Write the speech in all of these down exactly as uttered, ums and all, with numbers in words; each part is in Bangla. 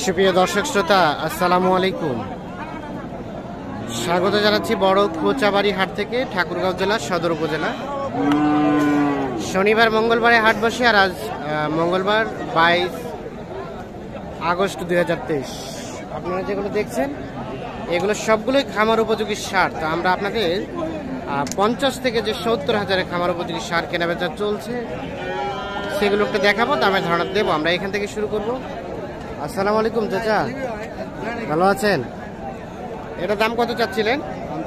সুপ্রিয় দর্শক শ্রোতা, আসসালামু আলাইকুম। স্বাগত জানাচ্ছি বড় খোঁচাবাড়ি হাট থেকে, ঠাকুরগাঁও জেলা সদর উপজেলা। শনিবার মঙ্গলবারে হাট বসে, আর আজ মঙ্গলবার বাইশ আগস্ট দুই হাজার তেইশ। আপনারা যেগুলো দেখছেন এগুলো সবগুলোই খামার উপযোগী সার। তো আমরা আপনাদের পঞ্চাশ থেকে যে সত্তর হাজারের খামার উপযোগী সার কেনাবেচা চলছে সেগুলো একটু দেখাবো, দামের ধারণা দেবো। আমরা এখান থেকে শুরু করব। আসসালামু আলাইকুম চাচা, ভালো আছেন? এটার দাম কত চাচ্ছিলেন?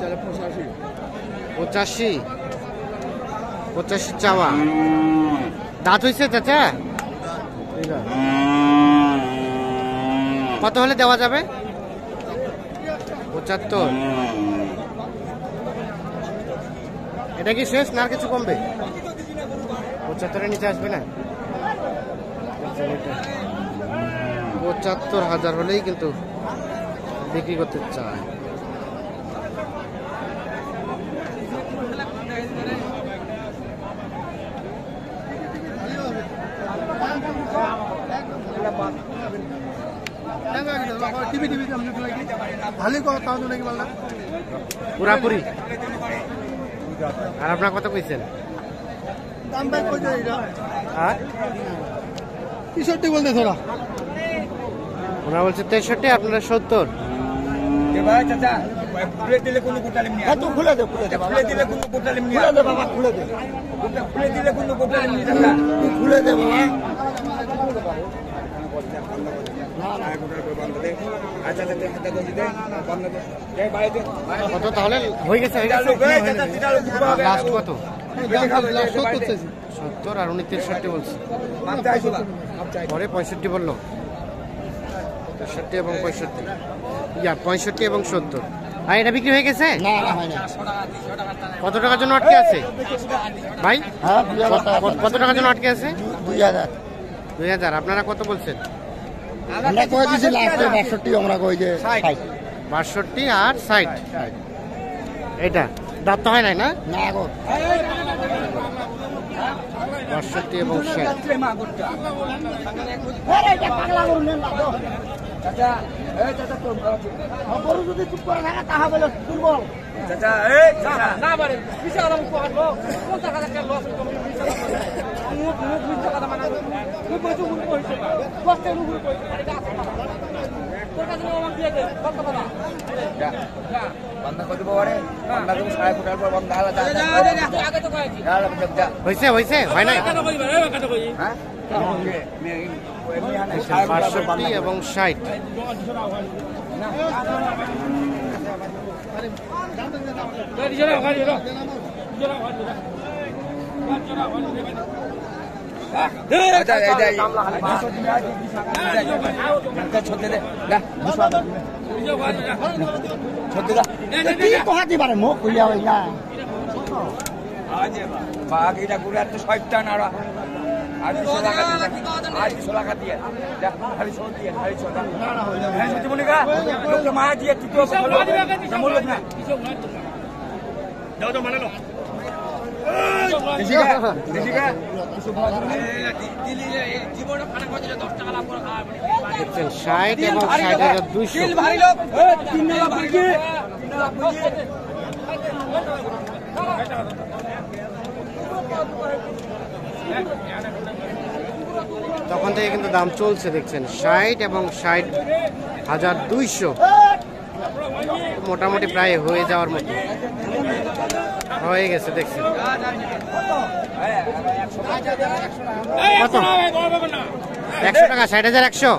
পঁচাশি পঁচাশি চাওয়া। দাঁত হয়েছে চাচা? কত হলে দেওয়া যাবে? পঁচাত্তর। এটা কি শেষ না আর কিছু কমবে? পঁচাত্তরের নিচে আসবে না? পঁচাত্তর হাজার হলেই কিন্তু বিক্রি করতে চায়। পুরাপুরি। আর আপনার কত কইছেন? তেষট্টি বলতে থোড়া, ওরা বলছে তেষট্টি, আপনারা সত্তর। খুলে দিলে কোনো কোটালিম নেই। এত খুলে দে, খুলে দে, খুলে দিলে কোনো কোটালিম নেই। খুলে দে বাবা, খুলে দে, খুলে দিলে কোনো কোটালিম নেই। দাদা খুলে দে বাবা। কত তাহলে হয়ে গেছে? লাস্ট কত? সত্তর, আর উনি তেষট্টি বলছে, পরে পঁয়ষট্টি বললো। তেষট্টি এবং পঁয়ষট্টি, ইয়া পঁয়ষট্টি এবং সত্তর। আর এটা বিক্রি হয়ে গেছে? কত টাকার জন্য আটকে আছে ভাই? কত টাকার জন্য আটকে আছে? দুই হাজার। দুই হাজার। আপনারা কত বলছেন? আমরা কই দিছি লাস্টে বাষট্টি। আমরা কই যে বাষট্টি আর ষাট। এটা দাঁত তো হয় নাই না? না গো, বাষট্টি এবং ষাট। চাচা এই চাচা তো বড় যদি চুপ করে থাকা তাহা বলে দুর্বল। চাচা এই চাচা না বারে বিশাল আরাম করব। পঞ্চাশ হাজার টাকা লস করব। মুখ মুখ বিশাল টাকা মানে খুব বড় গুণ কইছে। কষ্টে গুণ কইছে। তোর কাছে আমার দিয়ে দে, কত কথা? যা যা বন্ধ করে দেব। আরে বন্ধ করে সাড়ে ফুটার পর বন্ধ হলো। যা যা আগে তো কইছি। যা যা হইছে হইছে হয় নাই? কত কইবা? এই কত কই? হ্যাঁ বাষট্টি এবং ষাট। ষাট এবং ষাট হাজার দুইশো। তখন থেকে কিন্তু দাম চলছে দেখছেন, ষাট এবং ষাট হাজার দুইশো। মোটামুটি প্রায় হয়ে যাওয়ার মতো হয়ে গেছে দেখছেন। কত? একশো টাকা, ষাট হাজার একশো।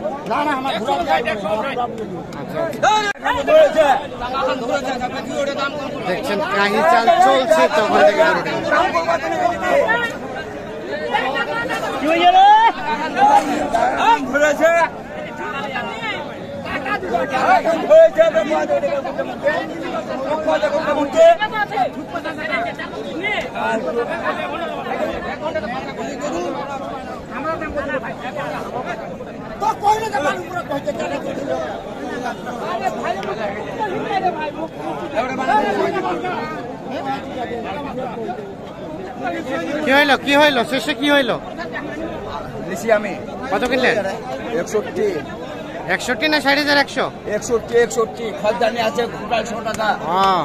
দেখছেন কাহি চাল চলছে তখন থেকে। কি হইলো কি হইলো শেষে কি হইলো? লিছি আমি কত কিনলেন? একষট্টি একষট্টি না ষাট হাজার একশো? একষট্টি একষট্টি খাদ্যানি আছে বাইশশো টাকা। হ্যাঁ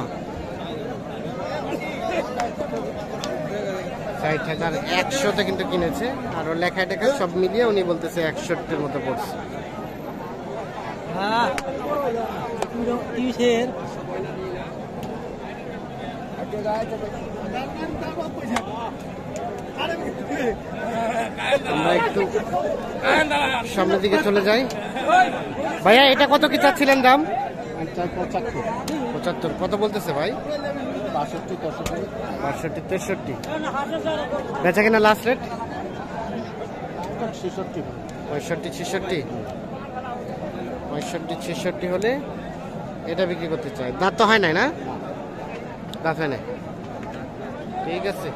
ষাট হাজার একশোতে কিন্তু কিনেছে, আর ওর লেখা টেখা সব মিলিয়ে উনি বলতেছে একষট্টির মতো পড়ছে। হ্যাঁ আমরা একটু সামনের দিকে চলে যাই। ভাইয়া এটা কত কি চাচ্ছিলেন দাম? পঁচাত্তর। কত বলতেছে ভাই? বাষট্টি তেষট্টি বাষট্টি তেষট্টি। বেচা কিনা লাস্ট রেট ছেষট্টি পঁয়ষট্টি ছেষট্টি। পঁয়ষট্টি ছেষট্টি হলে এটা বিক্রি করতে চাই। দাঁত তো হয় নাই না? দাঁত হয় নাই, ঠিক আছে।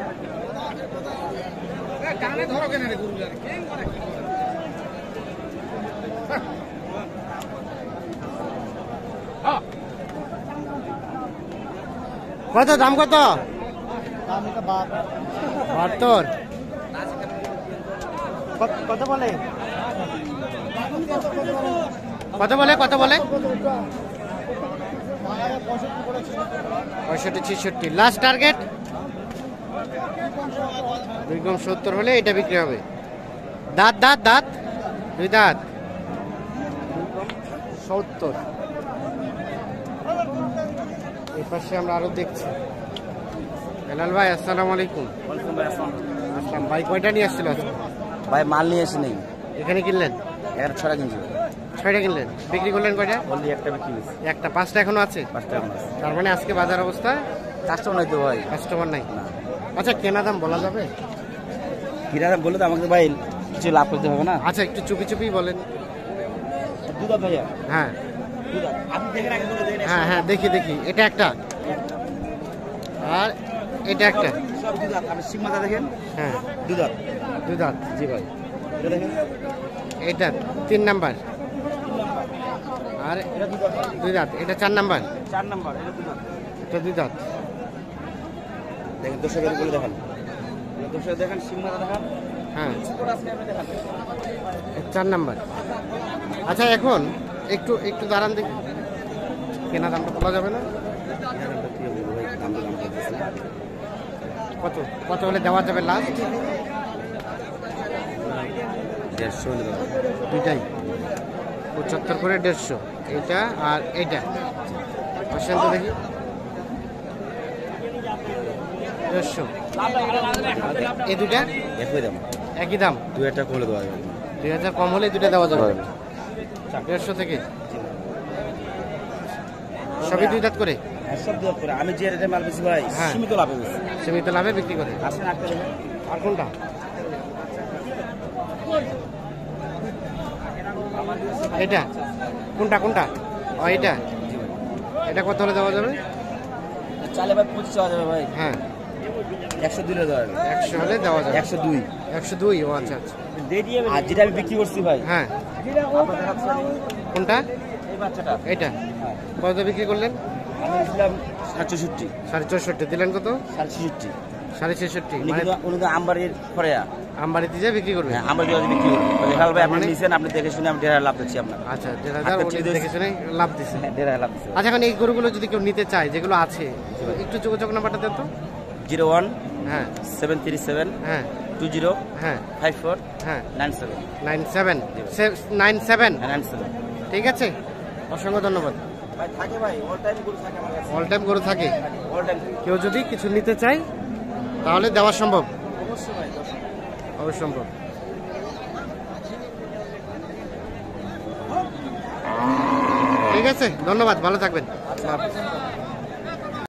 কত দাম? কত বাহাত্তর? কত বলে? কত বলে? কত বলে? পঁয়ষট্টি ছেষট্টি। লাস্ট টার্গেট দুই কম সত্তর হলে এটা বিক্রি হবে। দাঁত দাঁত দাঁত দুই দাঁত সত্তর। এই পাশে আমরা আরো দেখছি। হেলাল ভাই আসসালামু আলাইকুম। আসসালাম ভাই। কয়টা নিয়ে আসছিল আজকে? ভাই মাল নিয়ে এসে নেই, এখানে কিনলেন? এর ছড়া কিনছি। ছয়টা কিনলেন, বিক্রি করলেন কয়টা? বললি একটা বিক্রি হয়েছে, একটা। পাঁচটা এখনো আছে? পাঁচটা এখন আছে। তার মানে আজকে বাজার অবস্থা কাস্টমার নাই তো ভাই। কাস্টমার নাই? আচ্ছা কেনা দাম বলা যাবে? কিরা দাম বলে তো আমাকে ভাই কিছু লাভ করতে হবে না। আচ্ছা একটু চুপি চুপি বলেন। দুধ ভাইয়া, হ্যাঁ দুধ আপনি দেখেন আগে বলে দেন। হ্যাঁ হ্যাঁ দেখি দেখি। এটা একটা আর এটা একটা। সব দুধ আপনি সিগমাটা দেখেন। হ্যাঁ দুধ দুই দাঁত। জি ভাই, এটা দেখেন। এটা তিন নাম্বার আর এটা দুধ দুই দাঁত। এটা চার নাম্বার। চার নাম্বার, এটা দুধ এটা দুই দাঁত। দেখেন দর্শকের বলে দেখেন, দর্শক দেখেন সিগমাটা দেখেন। হ্যাঁ ছোট আপনি আপনি দেখেন এটা চার নাম্বার। আচ্ছা এখন একটু একটু দাঁড়ান দেখি, কেনা দামটা বলা যাবে না? কত কত হলে দেওয়া যাবে লাস্ট? দেড়শো দুইটাই পঁচাত্তর করে দেড়শো। এইটা আর এইটা আসেন তো দেখি। দেড়শো। এই দুটা একই দাম, একই দাম? দু একটা করে দেওয়া যাবে। দুই হাজার কম হলে দুটা দেওয়া যাবে দেড়শো থেকে। সবই দুই দাঁত করে? হ্যাঁ সব দুধ করে। আমি যে রেটে মাল বেশি ভাই হ্যাঁ। সীমিত লাভে বেশি। সীমিত লাভে বিক্রি করে। আসেন একটা দেখেন। আর কোনটা? এটা কোনটা কোনটা? ও এটা। এটা কত হলে দেওয়া যাবে? চালে ভাই পঁচিশ দেওয়া যাবে ভাই। হ্যাঁ একশো দুই দেওয়া যাবে। একশো হলে দেওয়া যাবে। একশো দুই একশো দুই। ও আচ্ছা আচ্ছা। আর যেটা আমি বিক্রি করছি ভাই, হ্যাঁ আপনার দেখাচ্ছি আমি, কোনটা? এই বাচ্চাটা এটা কত বিক্রি করলেন? আমি দিলাম সাড়ে চৌষট্টি। সাড়ে চৌষট্টি দিলেন। কত? সাড়ে ছেষট্টি। সাড়ে ছেষট্টি। উনি মানে কিন্তু উনি তো আমবাড়ির ফরেয়া। আমবাড়িতে যে বিক্রি করবে? হ্যাঁ আমবাড়ি বিক্রি করবে। হেলাল ভাই আপনি মানে? নিয়েছেন, আপনি দেখে শুনে আমি দেড় হাজার লাভ দিচ্ছি আপনার। আচ্ছা দেড় হাজার আপনার উনি চেয়ে দেখে শুনে লাভ দিচ্ছে। হ্যাঁ দেড় হাজার লাভ দিচ্ছি। আচ্ছা এখন এই গরুগুলো যদি কেউ নিতে চায়, যেগুলো আছে, একটু যোগাযোগ নাম্বারটা দেন তো। জিরো ওয়ান হ্যাঁ সেভেন থ্রি সেভেন হ্যাঁ টু জিরো হ্যাঁ ফাইভ ফোর হ্যাঁ nine seven nine seven nine seven nine seven. ঠিক আছে, অসংখ্য ধন্যবাদ। ভাই থাকে ভাই, অল টাইম গরু থাকে আমার কাছে। অল টাইম গরু থাকে। অল টাইম কেউ যদি কিছু নিতে চায় তাহলে দেওয়া সম্ভব? অবশ্যই ভাই, অবশ্যই সম্ভব। ঠিক আছে, ধন্যবাদ, ভালো থাকবেন। আল্লাহ হাফেজ।